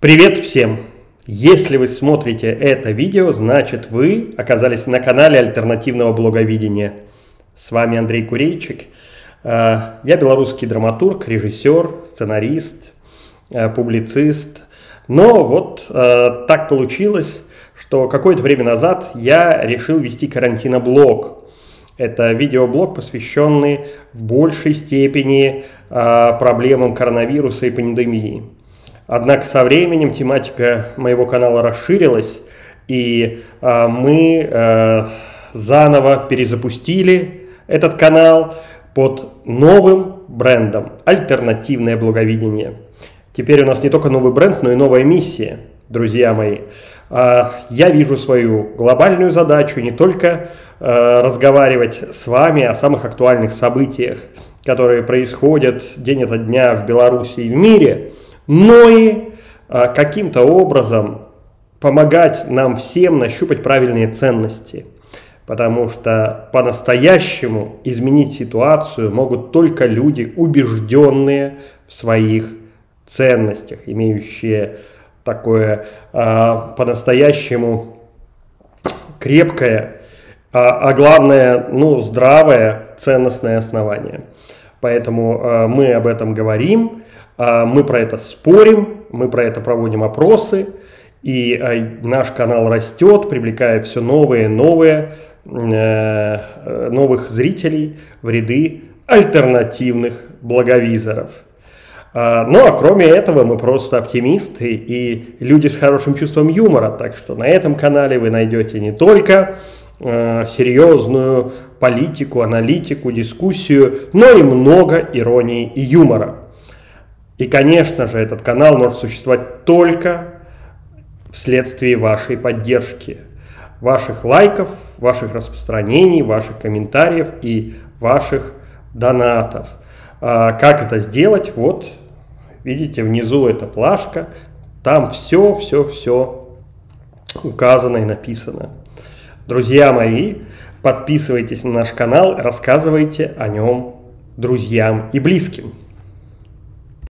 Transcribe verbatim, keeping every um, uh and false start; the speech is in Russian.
Привет всем! Если вы смотрите это видео, значит вы оказались на канале альтернативного блоговидения. С вами Андрей Курейчик. Я белорусский драматург, режиссер, сценарист, публицист. Но вот так получилось, что какое-то время назад я решил вести карантиноблог. Это видеоблог, посвященный в большей степени проблемам коронавируса и пандемии. Однако со временем тематика моего канала расширилась, и э, мы э, заново перезапустили этот канал под новым брендом «Альтернативное блоговидение». Теперь у нас не только новый бренд, но и новая миссия, друзья мои. Э, я вижу свою глобальную задачу не только э, разговаривать с вами о самых актуальных событиях, которые происходят день ото дня в Беларуси и в мире, но и а, каким-то образом помогать нам всем нащупать правильные ценности. Потому что по-настоящему изменить ситуацию могут только люди, убежденные в своих ценностях, имеющие такое а, по-настоящему крепкое, а, а главное, ну, здравое ценностное основание. Поэтому а, мы об этом говорим. Мы про это спорим, мы про это проводим опросы, и наш канал растет, привлекая все новые и новые, новых зрителей в ряды альтернативных блоговизоров. Ну а кроме этого мы просто оптимисты и люди с хорошим чувством юмора, так что на этом канале вы найдете не только серьезную политику, аналитику, дискуссию, но и много иронии и юмора. И, конечно же, этот канал может существовать только вследствие вашей поддержки, ваших лайков, ваших распространений, ваших комментариев и ваших донатов. А как это сделать? Вот, видите, внизу эта плашка, там все, все, все указано и написано. Друзья мои, подписывайтесь на наш канал, рассказывайте о нем друзьям и близким.